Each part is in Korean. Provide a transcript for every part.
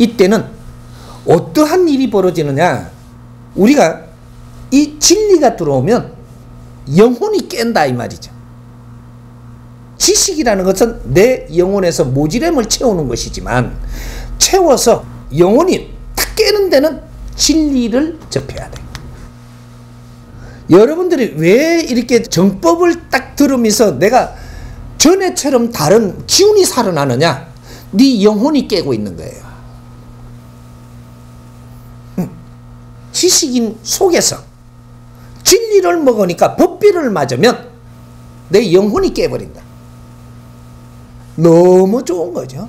이때는 어떠한 일이 벌어지느냐, 우리가 이 진리가 들어오면 영혼이 깬다 이 말이죠. 지식이라는 것은 내 영혼에서 모지람을 채우는 것이지만, 채워서 영혼이 딱 깨는 데는 진리를 접해야 돼. 여러분들이 왜 이렇게 정법을 딱 들으면서 내가 전에처럼 다른 기운이 살아나느냐? 네 영혼이 깨고 있는 거예요. 지식인 속에서 진리를 먹으니까 법비를 맞으면 내 영혼이 깨버린다. 너무 좋은 거죠.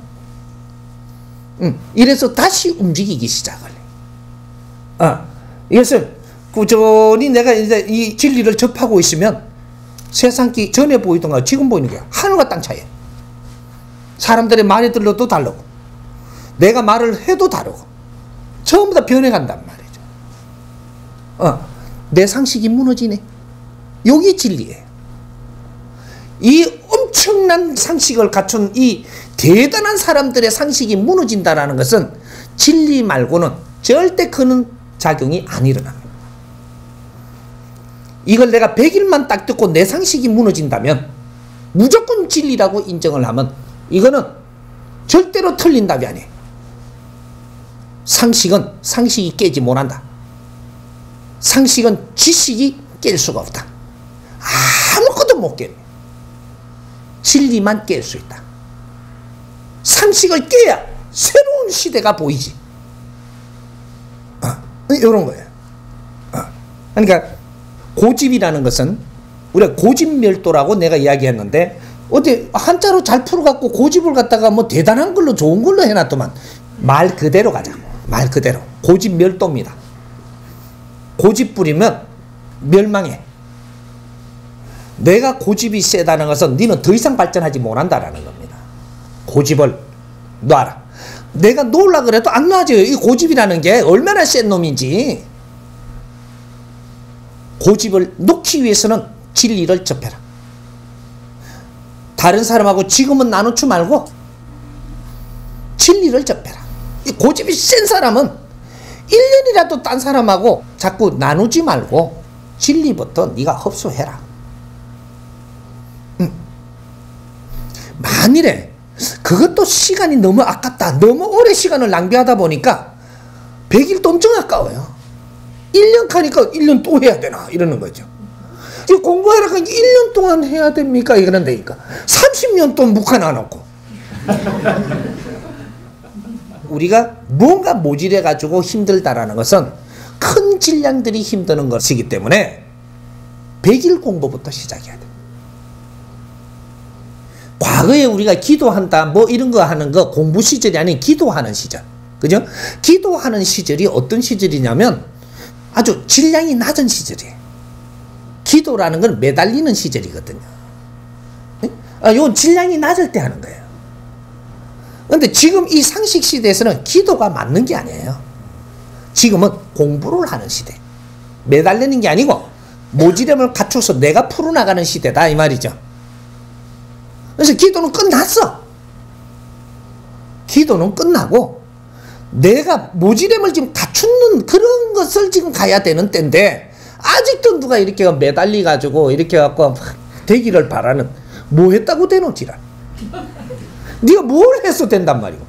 이래서 다시 움직이기 시작을 해. 이것은 꾸준히 내가 이제 이 진리를 접하고 있으면 세상기 전에 보이던 거 지금 보이는 게 하늘과 땅 차이에요. 사람들의 말이 들려도 다르고, 내가 말을 해도 다르고, 전부 다 변해간단 말이죠. 내 상식이 무너지네. 여기 진리예요. 이 엄청난 상식을 갖춘 이 대단한 사람들의 상식이 무너진다는 것은 진리 말고는 절대 그런 작용이 안 일어납니다. 이걸 내가 100일만 딱 듣고 내 상식이 무너진다면 무조건 진리라고 인정을 하면 이거는 절대로 틀린 답이 아니에요. 상식이 깨지 못한다. 상식은 지식이 깰 수가 없다. 아무것도 못 깨요. 진리만 깰 수 있다. 상식을 깨야 새로운 시대가 보이지. 이런 거예요. 그러니까 고집이라는 것은 우리가 고집멸도라고 내가 이야기했는데, 어디 한자로 잘 풀어갖고 고집을 갖다가 뭐 대단한 걸로 좋은 걸로 해놨더만, 말 그대로 가자고. 말 그대로 고집멸도입니다. 고집 부리면 멸망해. 내가 고집이 세다는 것은 너는 더 이상 발전하지 못한다라는 겁니다. 고집을 놔라. 내가 놓으려고 그래도 안 놔져요. 이 고집이라는 게 얼마나 센 놈인지. 고집을 놓기 위해서는 진리를 접해라. 다른 사람하고 지금은 나누지 말고 진리를 접해라. 이 고집이 센 사람은 1년이라도 딴 사람하고 자꾸 나누지 말고 진리부터 네가 흡수해라. 만일에 그것도 시간이 너무 아깝다, 너무 오래 시간을 낭비하다 보니까 100일도 엄청 아까워요. 1년 가니까 1년 또 해야 되나 이러는 거죠. 공부하라고 1년 동안 해야 됩니까? 이러는데니까 30년 또 묵혀놔놓고 우리가 뭔가 모질해 가지고 힘들다라는 것은 큰 질량들이 힘드는 것이기 때문에 100일 공부부터 시작해야 돼. 과거에 우리가 기도한다 뭐 이런 거 하는 거 공부 시절이 아닌 기도하는 시절, 그죠? 기도하는 시절이 어떤 시절이냐면 아주 질량이 낮은 시절이에요. 기도라는 건 매달리는 시절이거든요. 이건 질량이 낮을 때 하는 거예요. 그런데 지금 이 상식 시대에서는 기도가 맞는 게 아니에요. 지금은 공부를 하는 시대. 매달리는 게 아니고 모지름을 갖춰서 내가 풀어나가는 시대다 이 말이죠. 그래서 기도는 끝났어. 기도는 끝나고 내가 모지름을 지금 갖추는 그런 것을 지금 가야 되는 때인데, 아직도 누가 이렇게 매달리 가지고 이렇게 갖고 되기를 바라는, 뭐 했다고 되노 지랄. 네가 뭘 해서 된단 말이고.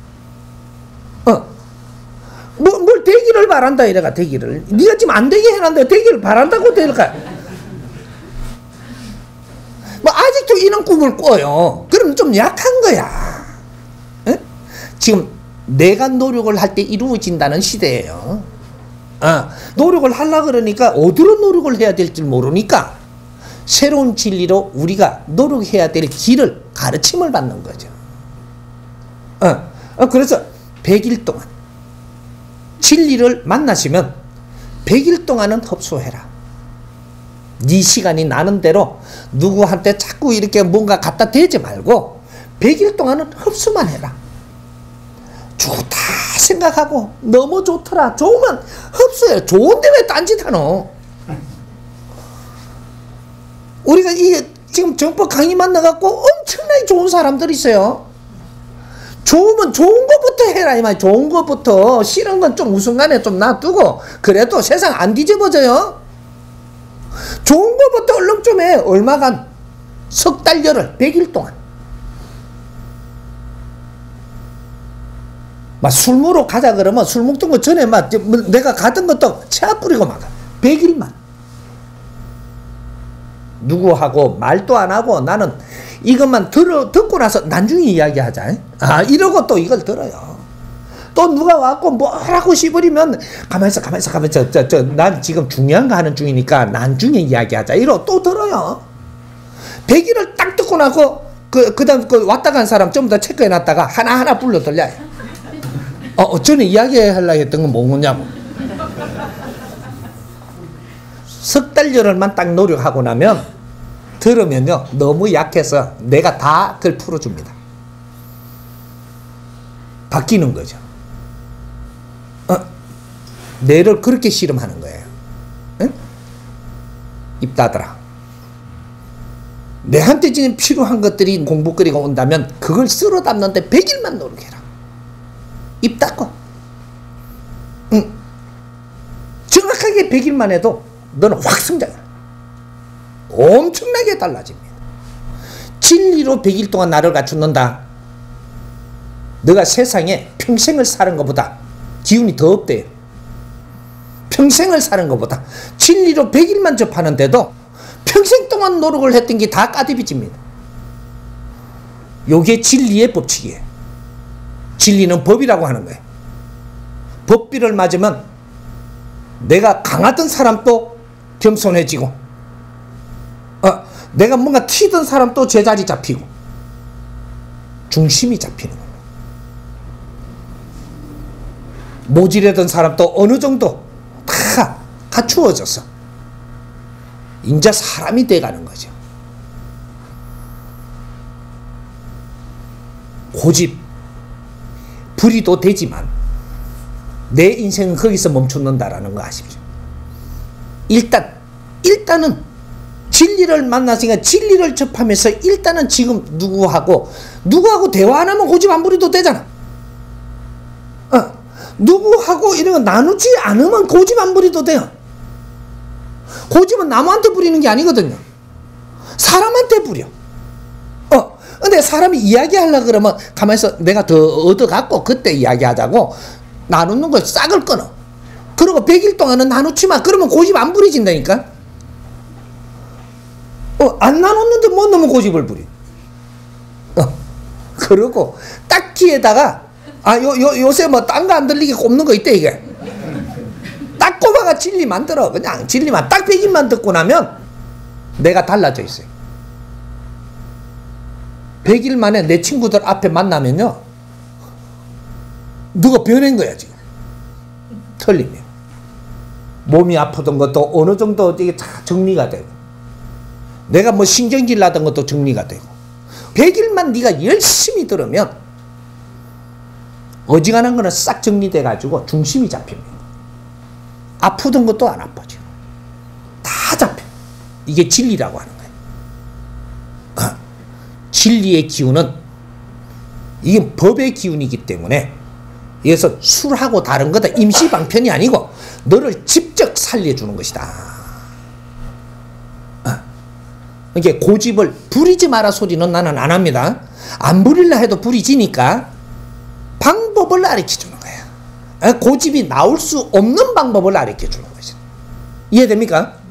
뭘 되기를 바란다 이래가. 되기를 네가 지금 안 되게 해놨는데 되기를 바란다고 될까? 뭐 아직도 이런 꿈을 꿔요. 그럼 좀 약한 거야. 에? 지금 내가 노력을 할 때 이루어진다는 시대예요. 노력을 하려고 그러니까 어디로 노력을 해야 될지 모르니까 새로운 진리로 우리가 노력해야 될 길을 가르침을 받는 거죠. 그래서 100일 동안 진리를 만나시면 100일 동안은 흡수해라. 네 시간이 나는 대로 누구한테 자꾸 이렇게 뭔가 갖다 대지 말고 100일 동안은 흡수만 해라. 좋다 생각하고 너무 좋더라. 좋으면 흡수해. 좋은데 왜 딴짓하노? 우리가 이게 지금 정법 강의 만나갖고 엄청나게 좋은 사람들이 있어요. 좋으면 좋은 것부터 해라 이 말. 좋은 것부터. 싫은 건 좀 우순간에 좀 놔두고 그래도 세상 안 뒤집어져요. 좋은 것부터 얼른 좀 해. 얼마간? 석 달 열흘 100일 동안. 막 술 먹으러 가자 그러면 술 먹던 거 전에 막 내가 가던 것도 체압 뿌리고 막 100일만. 누구하고 말도 안 하고 나는 이것만 듣고 나서 나중에 이야기하자. 아, 이러고 또 이걸 들어요. 또 누가 와갖고 뭐라고 씹으리면 가만있어. 난 지금 중요한 거 하는 중이니까 나중에 이야기하자. 이러고 또 들어요. 100일을 딱 듣고 나고 그 다음 왔다 간 사람 전부 다 체크해놨다가 하나하나 불러 들려요. 전에 이야기하려고 했던 건 뭐냐고. 석 달 열흘만 딱 노력하고 나면 들으면요 너무 약해서 내가 다 그걸 풀어줍니다. 바뀌는 거죠. 뇌를 그렇게 실험하는 거예요. 응? 입 닫아라. 내한테 지금 필요한 것들이 공부거리가 온다면 그걸 쓸어 담는데 100일만 노력해라. 입 닫고. 응. 정확하게 100일만 해도 너는 확 성장해. 엄청나게 달라집니다. 진리로 100일 동안 나를 갖춘다. 너가 세상에 평생을 사는 것보다 기운이 더 없대요. 평생을 사는 것보다 진리로 100일만 접하는데도 평생 동안 노력을 했던 게 다 까디비집니다. 요게 진리의 법칙이에요. 진리는 법이라고 하는 거예요. 법비를 맞으면 내가 강하던 사람도 겸손해지고 내가 뭔가 튀던 사람도 제자리 잡히고 중심이 잡히는 거예요. 모질하던 사람도 어느 정도 다 갖추어져서 이제 사람이 돼가는 거죠. 고집 불의도 되지만 내 인생은 거기서 멈춘다라는 거 아십시오. 일단은 진리를 만났으니까 진리를 접하면서 일단은 지금 누구하고 대화 안 하면 고집 안 부려도 되잖아. 누구하고 이런 거 나누지 않으면 고집 안 부려도 돼요. 고집은 남한테 부리는 게 아니거든요. 사람한테 부려. 근데 사람이 이야기하려고 그러면 가만있어. 내가 더 얻어갖고 그때 이야기하자고 나누는 걸 싹을 끊어. 그리고 100일 동안은 나누지 마. 그러면 고집 안 부리진다니까. 안 나눴는데 뭐 너무 고집을 부리. 그러고 딱지에다가 요새 뭐 딴 거 안 들리게 꼽는 거 있대 이게. 딱 꼽아가 진리 만들어. 그냥 진리만 딱 100일만 듣고 나면 내가 달라져 있어요. 100일 만에 내 친구들 앞에 만나면요 누가 변한 거야 지금. 틀리면 몸이 아프던 것도 어느 정도 이게 다 정리가 되고 내가 뭐 신경질 나던 것도 정리가 되고 100일만 네가 열심히 들으면 어지간한 거는 싹 정리돼 가지고 중심이 잡힙니다. 아프던 것도 안 아파져. 다 잡혀. 이게 진리라고 하는 거예요. 진리의 기운은 이게 법의 기운이기 때문에 그래서 술하고 다른 거다. 임시방편이 아니고 너를 직접 살려주는 것이다. 이게 고집을 부리지 마라 소리는 나는 안 합니다. 안 부릴라 해도 부리지니까 방법을 가르쳐주는 거야. 고집이 나올 수 없는 방법을 가르쳐주는 거죠. 이해됩니까?